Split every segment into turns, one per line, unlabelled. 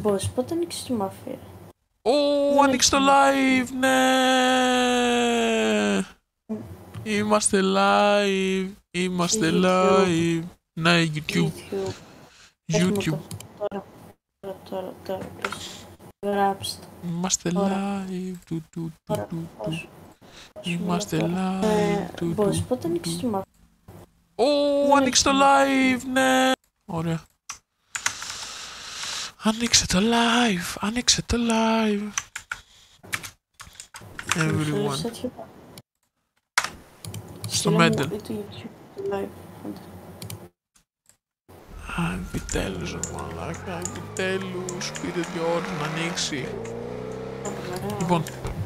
Boss, πότε ανοίξεις τη μαφία?
Άνοιξε το live, ναι! Είμαστε live, είμαστε live. Ναι, YouTube. YouTube.
Τώρα, γράψτε.
Είμαστε live, Είμαστε live,
Boss, πότε ανοίξεις τη μαφία?
Άνοιξε το live, ναι! Ωραία. Άνοιξε το live, άνοιξε το live. Everyone. Στο Mendel. Επιτέλους, μαλάκα, επιτέλους. Πήρε 2 ώρες να ανοίξει. Λοιπόν.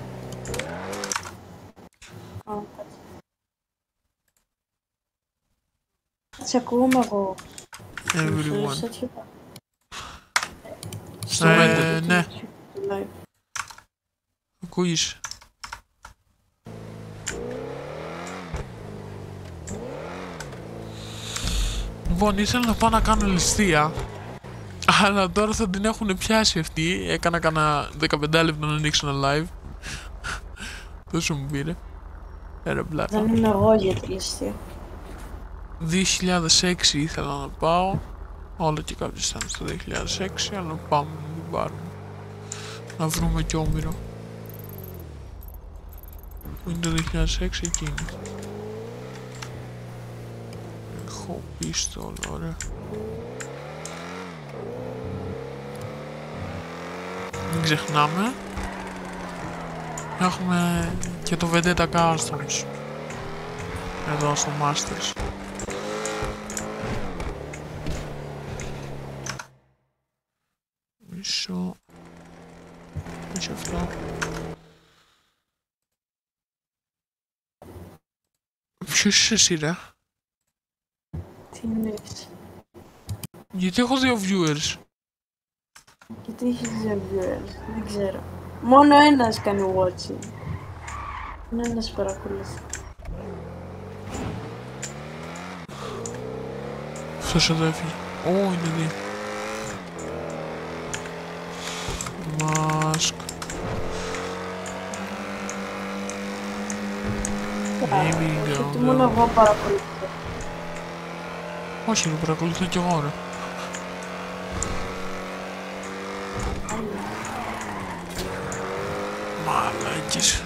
Σε ακούμε εγώ.
Everyone. Στο Mendel, ναι. Ακούγεις. Λοιπόν, ήθελα να πάω να κάνω ληστεία, αλλά τώρα θα την έχουν πιάσει αυτή. Έκανα κανένα 15 λεπτά να ανοίξω ένα live. Τόσο μου πήρε. Μπλάκα.
Δεν είμαι εγώ για τη ληστεία.
2006 ήθελα να πάω. Όλο και κάποιος ήταν στο 2006, αλλά πάμε να την πάρουμε. Να βρούμε κι Όμηρο. Που είναι το 2006 εκείνη. Έχω πίστολ, ωραία. Μην ξεχνάμε. Έχουμε και το Vendetta Customs. Εδώ στο Masters. Μισό. Μισό αυτό. Ποιος είσαι εσύ, ρε?
Τι εννοείς?
Γιατί έχω 2 viewers.
Γιατί έχεις 2 viewers? Δεν ξέρω. Μόνο ένας κάνει watching. Μόνο ένας παρακολουθεί.
Αυτός εδώ έφυγε. Είναι 2. Mask.
Γιατί μόνο εγώ παρακολουθώ.
Όχι, με παρακολουθώ κι εγώ, ρε. Μαλάκες.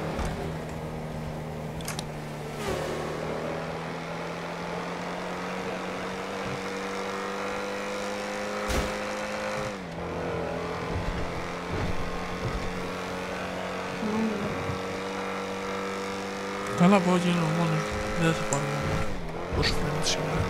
Καλά πάω και είναι μόνο. Δεν θα πάρω μόνο. Πόσο φαίνεται σήμερα.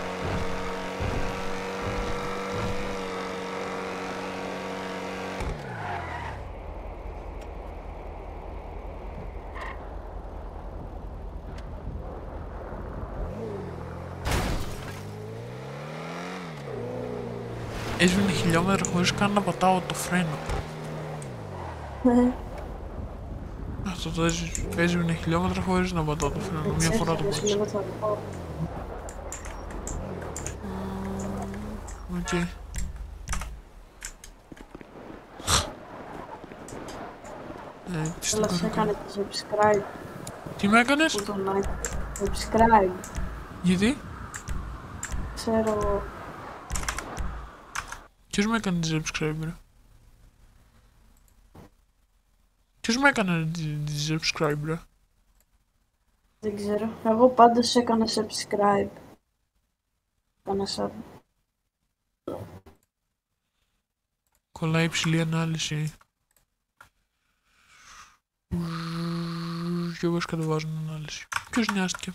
Έσβηνε χιλιόμετρα χωρίς καν να πατάω το φρένο. Αυτό το έσβηνε χιλιόμετρα χωρίς να πατάω το φρένο. Μια φορά το πάτησα. Οκ.
Αλλά σε έκανε το subscribe.
Τι με έκανες?
Subscribe.
Γιατί?
Ξέρω.
Ποιος με έκανε τη subscribe, ρε? Ποιος με έκανε τη subscribe, ρε?
Δεν ξέρω. Εγώ πάντως έκανα subscribe. Έκανα sub.
Κολλάει υψηλή ανάλυση. Και εγώ κατεβάζω ανάλυση. Ποιος νοιάστηκε?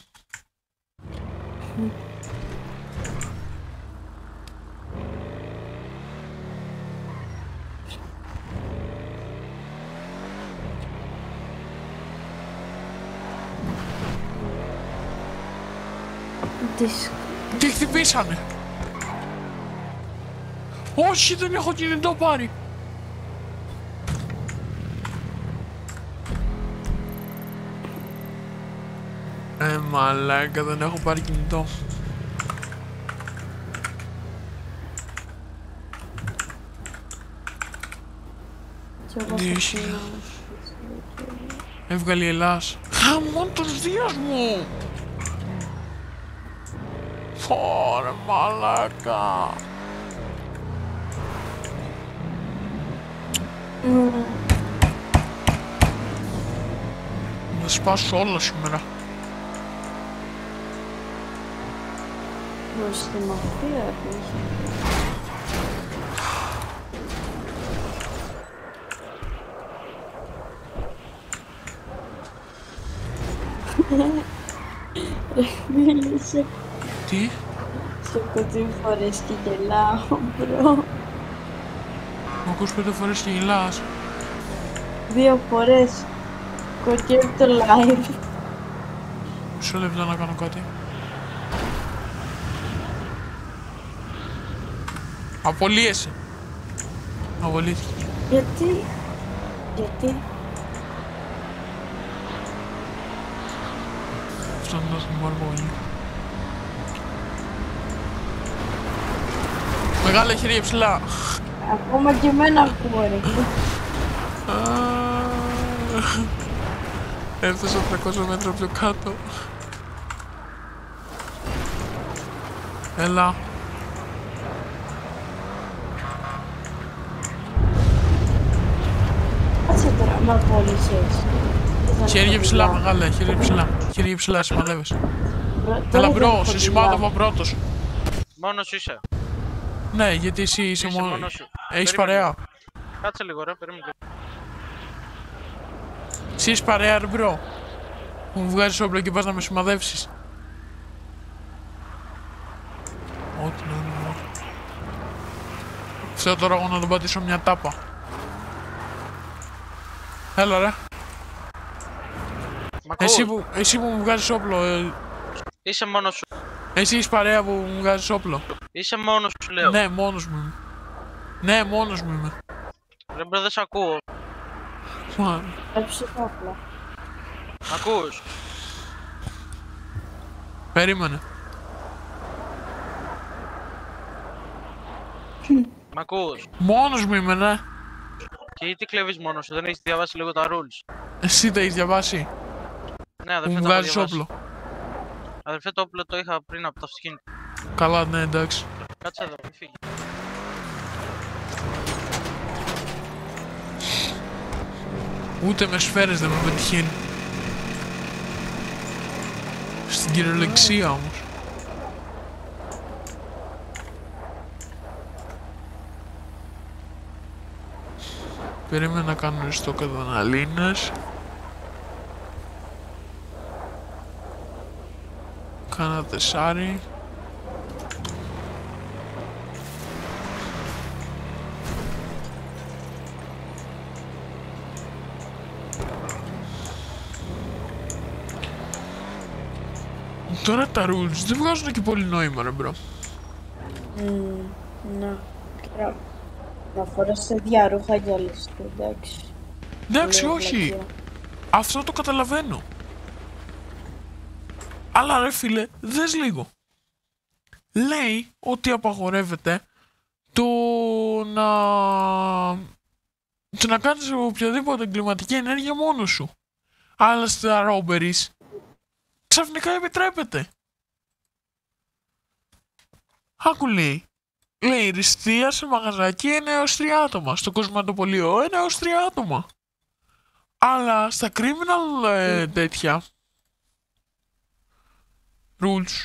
Τι χτυπήσανε? Όχι, δεν έχω κινητό πάρει. Μαλάκα, δεν έχω πάρει κινητό. 2.000. Έβγαλε η Ελλάς. Χαμόν τους δίος μου! Ωρε μαλάκα. Να σπάσω όλα σήμερα.
Στη μαφία μίλησε.
Τι?
Σε κοντή φορές και γελάω, μπρο.
Μ' ακούς 5 φορές και γελάς.
2 φορές. Κοκκεύει το live.
Μισό λεπτό να κάνω κάτι. Απολύεσαι. Απολύθηκε.
Γιατί?
Αυτό είναι το μορφόγιο. Μεγάλα χέρια ψηλά.
Ακόμα και εμένα ακούω ρε.
Έφτασα 300 μέτρα πιο κάτω. Έλα.
Κάτσε τώρα, μ' απόλυσες.
Χέρια ψηλά μεγάλα, χέρια ψηλά. Χέρια ψηλά, σημαδεύεσαι. Έλα μπρο, σε σημάδευα πρώτος.
Μόνος είσαι.
Ναι, γιατί εσύ είσαι μόνος σου. Έχεις παρέα.
Κάτσε λίγο ρε, περίμενε.
Εσύ είσαι παρέα ρε μπρο. Που μου βγάζεις όπλο και πας να με σημαδεύσεις. Ό,τι να είναι. Θέλω τώρα εγώ να τον πατήσω μια τάπα. Έλα ρε. Εσύ που μου βγάζεις όπλο.
Είσαι μόνος σου.
Εσύ είσαι παρέα που μου βγάζεις όπλο.
Είσαι μόνος σου λέω.
Ναι, μόνος μου είμαι. Ναι, μόνος μου είμαι.
Ρε μπρο, δεν σ' ακούω.
Έψε το όπλο.
Μ' ακούς?
Περίμενε.
Μ' ακούς?
Μόνος μου είμαι, ναι.
Και γιατί κλέβεις μόνος σου, δεν έχεις διαβάσει λίγο τα rules?
Εσύ τα έχεις διαβάσει.
Ναι,
Που
αδερφέ,
μου
τα έχω
βγάζεις
διαβάσει.
όπλο.
Αδερφέ, το όπλο το είχα πριν από το αυτοκίνητο.
Καλά, ναι, εντάξει.
Κάτσε εδώ, μην φύγει.
Ούτε με σφαίρες δεν με πετυχαίνει. Στην κυριολεξία όμως. Περίμενα να κάνω στο καταναλίνες. Κάνα 4. Τώρα τα rules δεν βγάζουν και πολύ νόημα ρε μπρο.
Να, να φοράς σε διαρρούχα για ληστή, εντάξει.
Εντάξει, όχι. Αυτό το καταλαβαίνω. Αλλά ρε φίλε, δες λίγο. Λέει ότι απαγορεύεται το να κάνεις οποιαδήποτε εγκληματική ενέργεια μόνος σου. Αλλά στα robberies ξαφνικά επιτρέπεται. Άκου λέει. Λέει ληστεία σε μαγαζάκι 1 έως 3 άτομα. Στο κοσματοπωλείο 1 έως 3 άτομα. Αλλά στα criminal τέτοια rules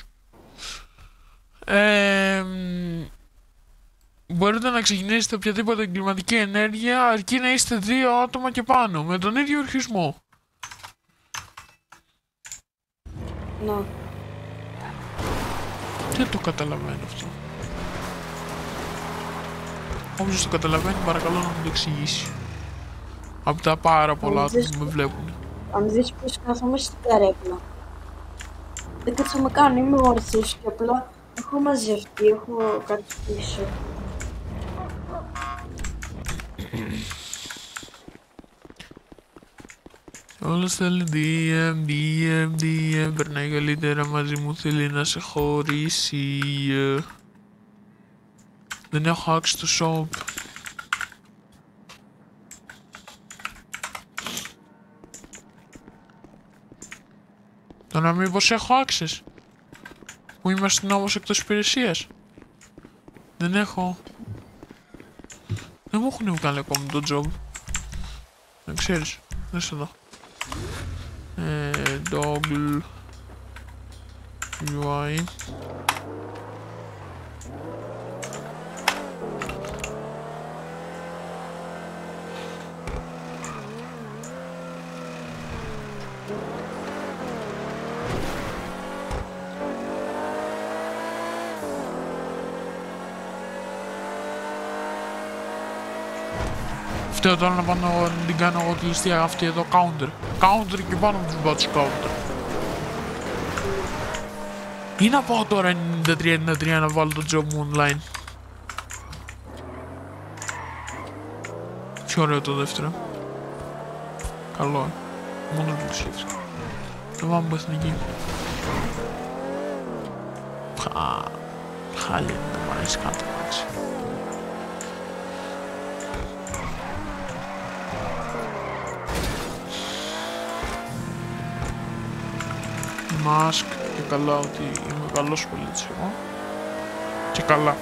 μπορείτε να ξεκινήσετε οποιαδήποτε εγκληματική ενέργεια αρκεί να είστε 2 άτομα και πάνω με τον ίδιο ορχισμό.
Να.
Δεν το καταλαβαίνω αυτό. Όποιος το καταλαβαίνει παρακαλώ να μου το εξηγήσει. Από τα πάρα πολλά άτομα που με βλέπουν.
Αν δεις πως κάθομαι στην καρέκλα. Δεν κάτσαμε καν, είμαι όρθιος και απλά έχω μαζευτεί, έχω κάτι πίσω.
Όλος θέλει DM, περνάει καλύτερα μαζί μου, θέλει να σε χωρίσει. Δεν έχω hack στο shop. Τώρα μήπως έχω access. Που είμαστε όμως εκτός υπηρεσίας. Δεν έχω. Δεν μου έχουν βγάλει ακόμη το job. Δεν ξέρεις. Δες εδώ. Doggle UI. Φταίω τώρα να την κάνω εγώ τη ληστεία αυτή εδώ counter. Counter και πάνω μου τους μπάτσους counter. Ή να πάω τώρα 93-93 να βάλω το job μου online. Τι ωραίο το δεύτερο. Καλό. Μόνο το σκέφτηκα. Θα πάμε από εθνική. Χάλι δεν μου αρέσει κάτω έτσι. Mask και καλά ότι είμαι καλός πολίτης εγώ. Και καλά.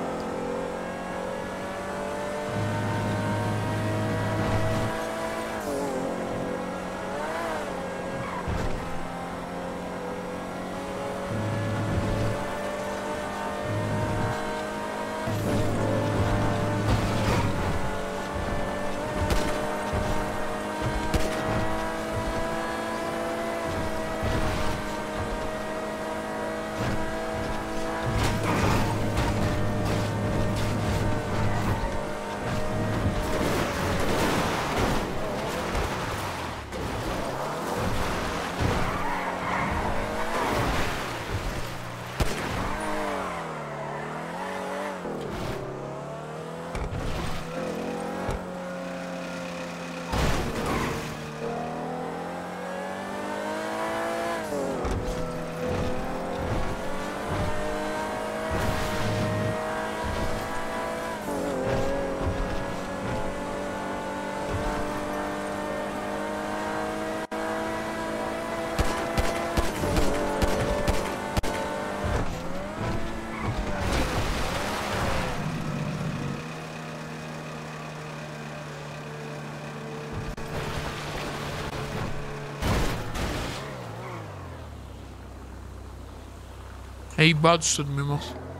Έχει μπάτσους στο τμήμα.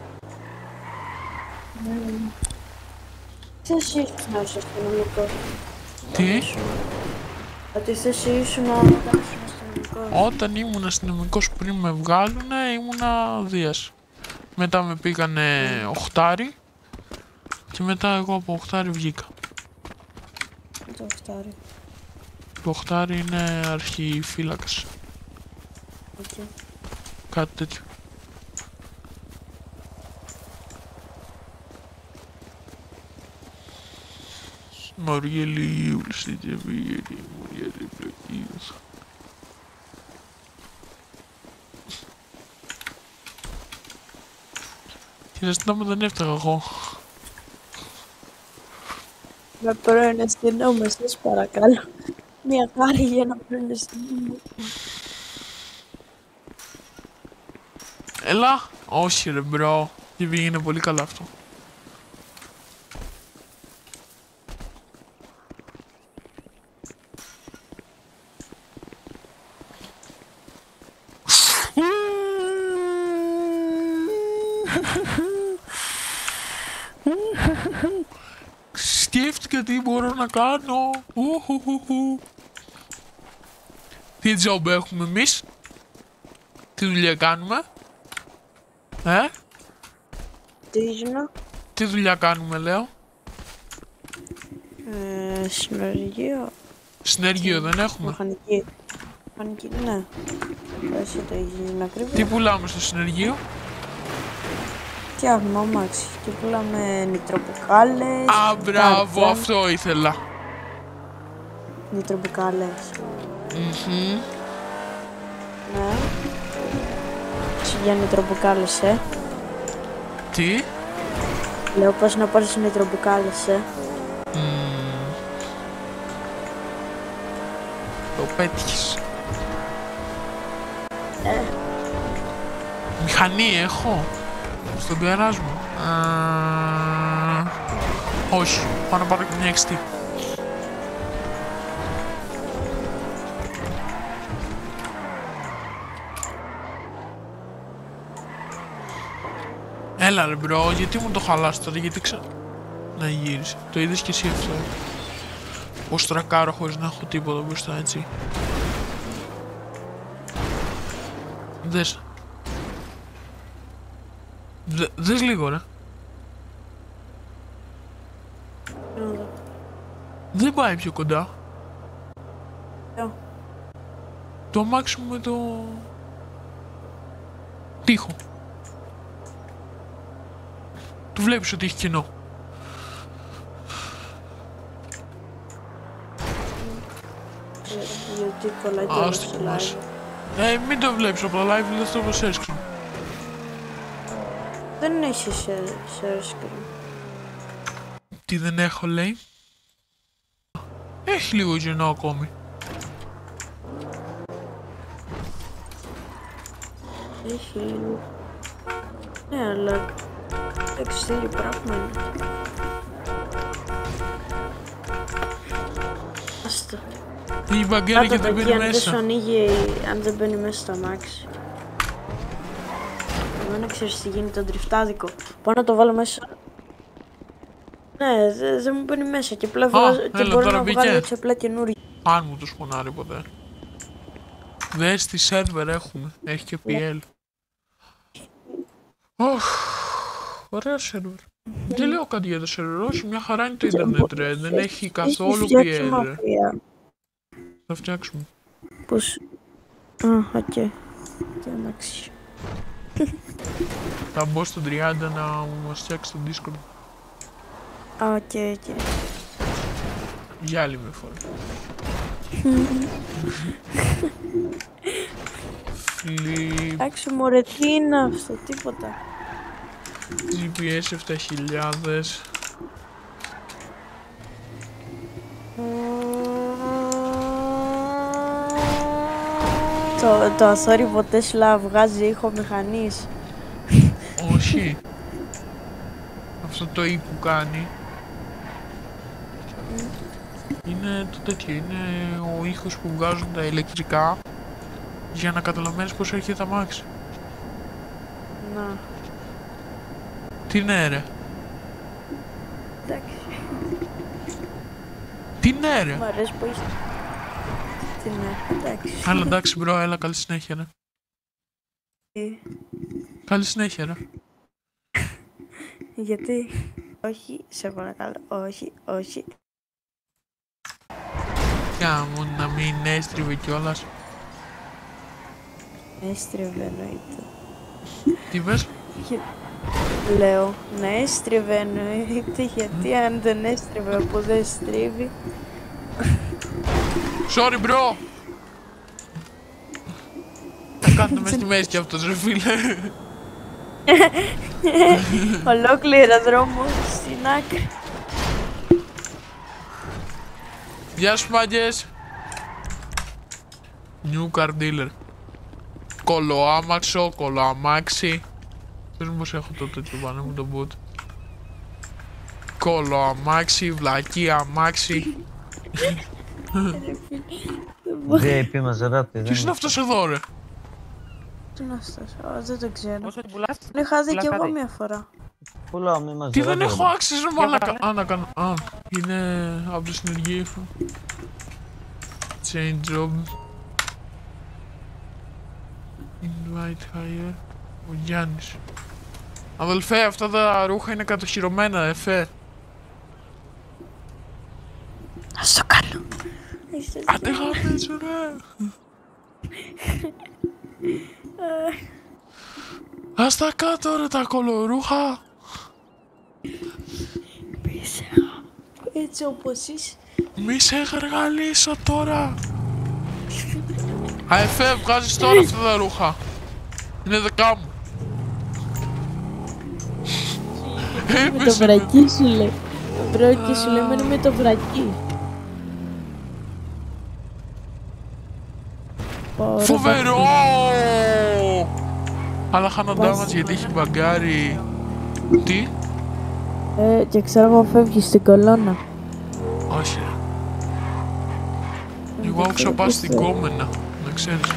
Τι θέση ήσουν να είσαι αστυνομικός?
Τι?
Ότι θέση ήσουν να είσαι αστυνομικός?
Όταν ήμουν αστυνομικός πριν με βγάλουνε ήμουνα Δίας. Μετά με πήγανε οχτάρι και μετά εγώ από οχτάρι βγήκα.
Το οχτάρι.
Το οχτάρι είναι αρχιφύλακας.
Okay.
Κάτι τέτοιο. Μαριέλη, ουλσίτια, μαριέλη, μαριέλη, πλοκίες. Κύριε Στάμα, δεν έφταγα εγώ.
Με πρώην αστυνόμο, σας παρακαλώ. Μια χάρη για ένα πρώην αστυνόμο.
Έλα! Όχι ρε μπρο, και πήγαινε πολύ καλά αυτό. Σκέφτηκα τι μπορώ να κάνω. Τι job έχουμε εμείς? Τι δουλειά κάνουμε?
Τι ήσουν?
Τι δουλειά κάνουμε λέω?
Συνεργείο.
Συνεργείο δεν έχουμε.
Μηχανική. Μηχανική, ναι. Εσύ το έχεις να κρύβει.
Τι πουλάμε στο συνεργείο?
Φτιάχνουμε αμάξι και πουλάμε νητροπουκάλες.
Α, μπράβο, αυτό ήθελα.
Νητροπουκάλες.
Μμμ.
Ναι. Εσύ για νητροπουκάλες,
Τι?
Λέω πώς να πάρεις νητροπουκάλες,
Το πέτυχες. Μηχανή έχω στον γκαράζ μου. Όχι, πάω να πάρω και μια XT. Έλα ρε μπρο, γιατί μου το χαλάς τώρα, γιατί να γύρισε. Το είδες και εσύ αυτό. Πως τρακάρω χωρίς να έχω τίποτα μπροστά, έτσι. Δες. Δες λίγο ρε. Δεν πάει πιο κοντά. Το αμάξι μου με το τοίχο. Του βλέπεις ότι έχει κοινό.
Γιατί κολλάει το στο live.
Μην το βλέπεις από το live, δεν το share screen.
Δεν έχει share screen.
Τι δεν έχω λέει. Έχει λίγο κοινό ακόμη.
Έχει λίγο. Ναι, αλλά εντάξει, θέλει πράγμα. Άστα.
Η μπαγκέρα και δεν μπαίνει μέσα.
Αν δεν σου ανοίγει, αν δεν μπαίνει μέσα στο αμάξι. Εμένα ξέρεις τι γίνει, το τριφτάδικο. Πάω να το βάλω μέσα. Ναι, δεν μου μπαίνει μέσα και απλά και μπορεί να βγάλει έτσι απλά καινούργιο.
Αν μου το σπονάρει ποτέ. Δες τι σερβερ έχουμε, έχει και PL. Ωραία σερβερ. Δεν λέω κάτι για το σερβερ, όχι, μια χαρά είναι το ίντερνετ ρε, δεν έχει καθόλου PL. Θα φτιάξουμε.
Πώς... οκ. Και εντάξει.
Θα μπω στο 30 να μας φτιάξει το Discord.
Οκ.
Για άλλη μια φορά.
Εντάξει μωρέ, τι είναι αυτό, τίποτα.
GPS 7000.
Το αθόρυβο Τέσλα βγάζει ήχο μηχανής.
Όχι. Αυτό το E που κάνει είναι το τέτοιο, είναι ο ήχος που βγάζουν τα ηλεκτρικά για να καταλαβαίνεις πως έρχεται τα αμάξι.
Να.
Τι ναι ρε.
Εντάξει.
Τι ναι ρε.
Μ' αρέσει που είσαι. Τι ναι, εντάξει.
Αλλά εντάξει μπρο, έλα καλή συνέχεια ρε. Καλή συνέχεια ρε.
Γιατί. Όχι, σε παρακαλώ, όχι.
Κάμω να μην έστριβε κιόλας.
Έστριβε εννοείται.
Τι πες?
Λέω, να έστριβε εννοείται, γιατί αν δεν έστριβε που δεν στρίβει.
Sorry bro! Θα κάνουμε μες στη μέση κι αυτός ρε φίλε.
Ολόκληρο δρόμο στην άκρη.
Γεια σου μάγκες. New car dealer. Κολοάμαξο, κολοαμάξι. Πες μου πως έχω το τέτοιο πάνω μου το boot. Κολοαμάξι, βλακί αμάξι.
VIP Μαζεράτη.
Ποιος είναι αυτός εδώ ρε?
Τι είναι αυτός, δεν το ξέρω. Τον είχα δει κι εγώ μια φορά.
Πουλάω με Μαζεράτη.
Τι δεν έχω άξιζε ρε μαλάκα. Να κάνω. Είναι από το συνεργείο σου. Change job. Invite hire. Ο Γιάννης. Αδελφέ, αυτά τα ρούχα είναι κατοχυρωμένα, εφέ.
Ας το κάνω.
Άντε γαμίσου ρε. Ας τα κάτω ρε τα κολορούχα.
Έτσι όπως είσαι.
Μη σε γαργαλίσω τώρα. Αεφέ, βγάζεις τώρα αυτά τα ρούχα. Είναι δικά μου.
Με το βρακί σου λέει. Το βρακί σου λέει, μένει με το βρακί.
Φοβερό! Αλλά χάνω damage γιατί έχει μπαγκάρει. Τι?
Και ξέρω εγώ φεύγεις στην κολόνα.
Όχι ρε. Εγώ έχω ξαπάσει την κόμενα, να ξέρεις.
Στην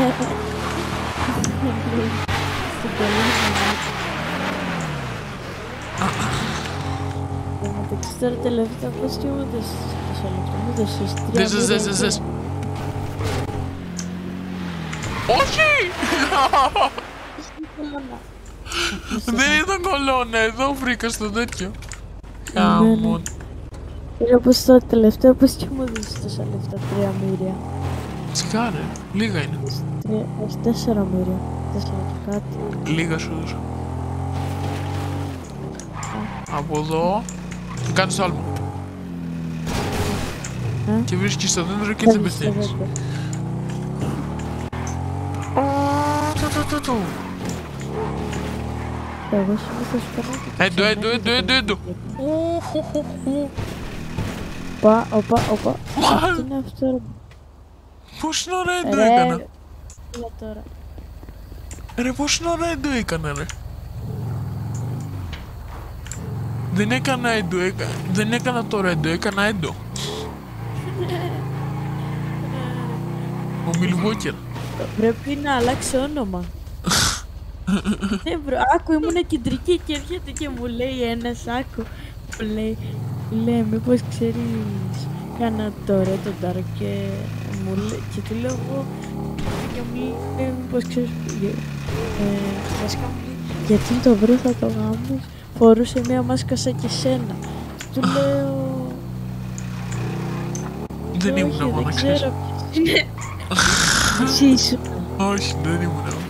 κολόνα. μεταξύ τώρα τελευταία πώς και μου δες στο λεπτό, μου δες
Δες. Όχι! Δεν ήταν κολόνα, εδώ βρήκα στο τέτοιο. Καμόν.
Ρε πως τώρα τελευταία πώς και μου δες τόσα λεφτά, 3 μοίρια.
Σκάρε, λίγα είναι.
4 μοίρια, 4 και κάτι.
Λίγα σου δώσα. Από εδώ, κάνεις το άλμα. Και βρίσκεις το δέντρο και δεν πεθαίνεις.
Εγώ συνήθως παίρνω και
Έντο.
Οπα. Τι είναι αυτό ρε.
Πόση ώρα έντο έκανα.
Ρε τώρα.
Ρε πόση ώρα έντο έκανα ρε. Δεν έκανα έντο, δεν έκανα τώρα έντο, έκανα έντο. Ο Milwaukee.
Πρέπει να αλλάξει όνομα. Ναι μπρο, άκου ήμουν κεντρική και έρχεται και μου λέει ένας, άκου. Μου λέει μήπως ξέρεις κάνα τώρα τον Τάρο και μου λέει, και του λέω εγώ και μου λέει μήπως ξέρεις βασικά μου λέει γιατί το βρω θα το γάμεις, φορούσε μια μάσκα σαν και σένα. Και του λέω
Δεν ήμουν εγώ να ξέρεις.
Δεν ξέρω ποιος είναι. Εσύ ήσουν.
Όχι, δεν ήμουν εγώ.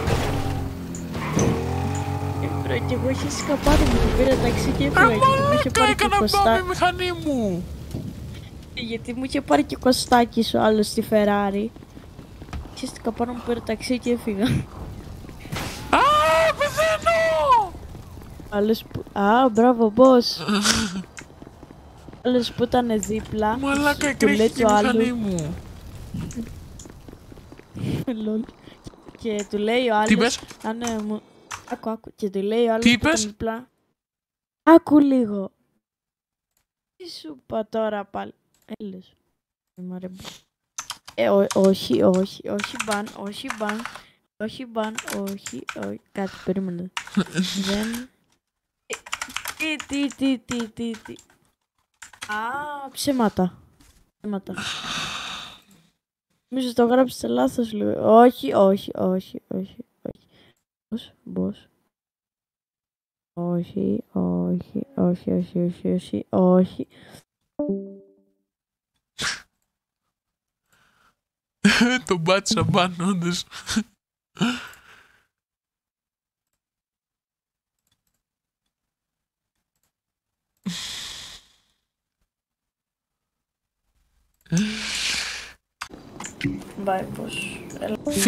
Και εγώ είχε σκαπάρει μου και πήρα ταξί και έφυγα γιατί μου είχε πάρει και κοστάκι.
Μηχανή μου.
Γιατί μου είχε πάρει και κοστάκι σου άλλο στη Ferrari. Και στην καπάρα μου πήρα ταξί και έφυγα.
Α, πεθαίνω!
Άλλος που... Α, μπράβο, boss. Άλλος που ήταν δίπλα.
Μαλάκα, εκρήχθηκε η μηχανή μου.
Και του λέει ο άλλος...
Τι είπες?
Άκου. Και του λέει ο άλλος
Τι
που ήταν
είπες?
δίπλα. Άκου λίγο. Τι σου είπα τώρα πάλι. Έλες. Όχι, κάτι, περίμενε. Δεν... Τι. Α, ψέματα. Νομίζω το γράψετε λάθος λίγο. Όχι. Boss. Όχι.
Το πάτησα πάνω, όντως.
Bye, boss.